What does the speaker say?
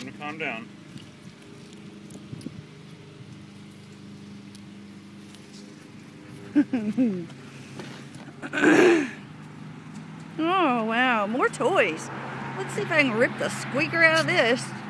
Time to calm down. Oh wow, more toys. Let's see if I can rip the squeaker out of this.